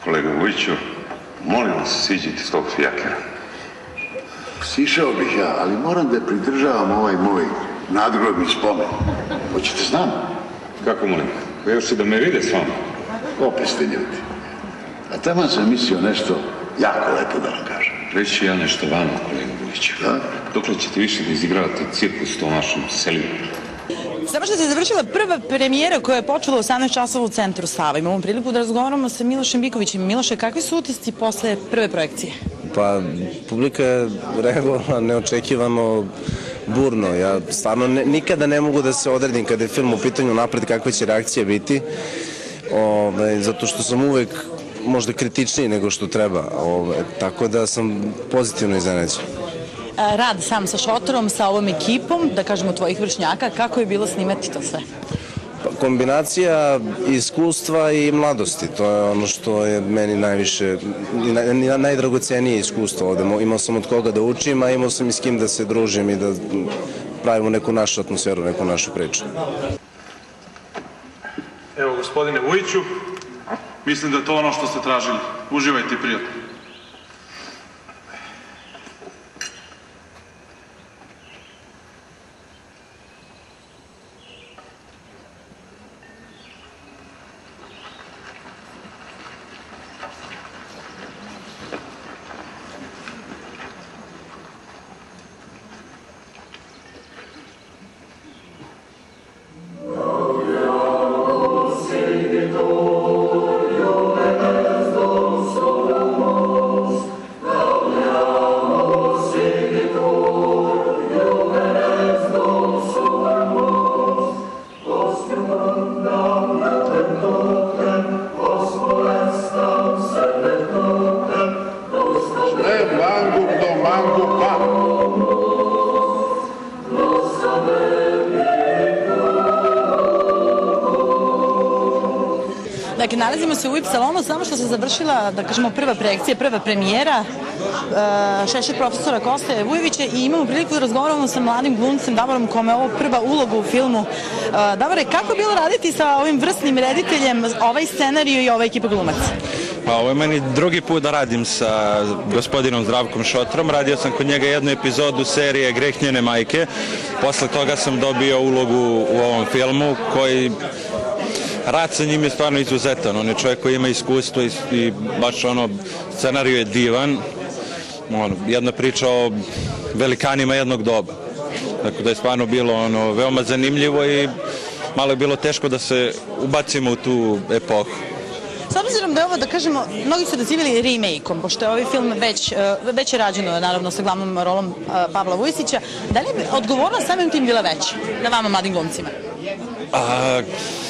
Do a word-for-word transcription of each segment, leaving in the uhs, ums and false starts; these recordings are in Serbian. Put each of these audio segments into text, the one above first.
Kolega Vujiću, molim vas, siđite s tog fijakera. Sišao bih ja, ali moram da pridržavam ovaj moj nadgrobni spomen. Hoćete s nama? Kako molim? Još i da me vide s vama. Opet ste ljudi. A tamo sam mislio nešto jako lepo da vam kažem. Reći ću ja nešto vama, kolega Vujiću. Da? Dokle ćete više da izigravate cirkus u tom vašem selima? Samo što se završila prva premijera koja je počela u osamnaest časova u centru Sava. Imamo priliku da razgovaramo sa Milošem Bikovićem. Miloše, kakvi su utisci posle prve projekcije? Pa, publika je reagovala neočekivano burno. Ja stvarno ne, nikada ne mogu da se odredim kada je film u pitanju napred kakve će reakcije biti. Ove, zato što sam uvek možda kritičniji nego što treba. Ove, tako da sam pozitivno iznenađen. Rad sam sa Šotorom, sa ovom ekipom, da kažemo tvojih vršnjaka, kako je bilo snimati to sve? Pa, kombinacija iskustva i mladosti, to je ono što je meni najviše, naj, najdragocenije iskustvo ovde. Imao sam od koga da učim, a imao sam i s kim da se družim i da pravimo neku našu atmosferu, neku našu priču. Evo, gospodine Vujiću, mislim da je to ono što ste tražili. Uživajte i prijatno. Dakle, nalazimo se u U I P salonu, samo što se završila, da kažemo, prva projekcija, prva premijera Šešir profesora Koste Vujovića i imamo priliku da razgovaramo sa mladim glumcem Davorom, kome je ovo prva uloga u filmu. Davore, kako je bilo raditi sa ovim vrsnim rediteljem, ovaj scenariju i ova ekipa glumaca? Pa ovo je meni drugi put da radim sa gospodinom Zdravkom Šotrom. Radio sam kod njega jednu epizodu serije Greh njene majke. Posle toga sam dobio ulogu u ovom filmu koji... Rad sa njim je stvarno izuzetan. On je čovjek koji ima iskustvo i, i baš ono, scenariju je divan. Ono, jedna priča o velikanima jednog doba. Tako da je stvarno bilo ono, veoma zanimljivo i malo je bilo teško da se ubacimo u tu epohu. S obzirom da je ovo, da kažemo, mnogi su nazivali remake-om, pošto je ovaj film već, već je rađeno, naravno, sa glavnom rolom Pavla Vujsića. Da li je odgovornost samim tim bila veća na vama, mladim glumcima? A,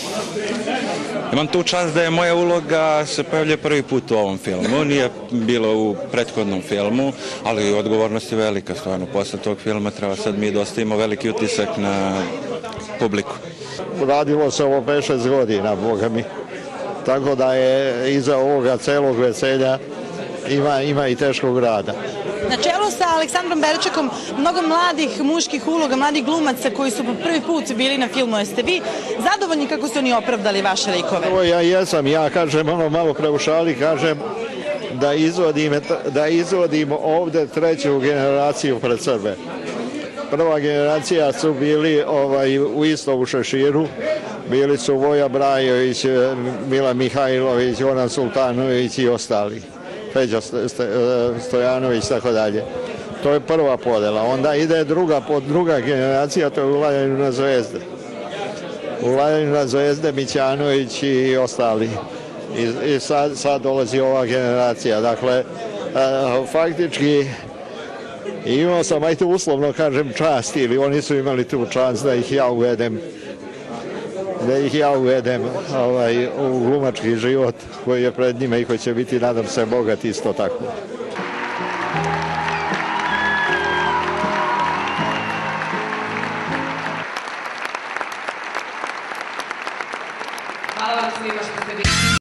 imam tu čast da je moja uloga se pojavlja prvi put u ovom filmu, nije bilo u prethodnom filmu, ali odgovornost je velika, stvarno. Posle tog filma treba sad mi da ostavimo veliki utisak na publiku. Radilo se ovo pet šest godina, boga mi. Tako da je iza ovoga celog veselja ima, ima i teškog rada. Na čelu sa Aleksandrom Berčekom, mnogo mladih muških uloga, mladih glumaca koji su po prvi put bili na filmu. Jeste vi zadovoljni kako su oni opravdali vaše likove? Evo ja jesam, ja kažem ono malo pre u šali, kažem da izvodim, da izvodim ovde treću generaciju pred sebe. Prva generacija su bili ovaj, u isto u Šeširu, bili su Voja Brajović, Mila Mihajlović, Goran Sultanović i ostali. Feđa Stojanović, tako dalje. To je prva podela. Onda ide druga, druga generacija, to je Ulanjanju na zvezde. Ulanjanju na zvezde, Mićanović i ostali. I, i sad, sad dolazi ova generacija. Dakle, a, faktički imao sam, ajte uslovno kažem, čast, ili oni su imali tu čast da ih ja uvedem da ih ja uvedem ovaj, u glumački život koji je pred njima i koji će biti, nadam se, bogat isto tako. Hvala vam svima.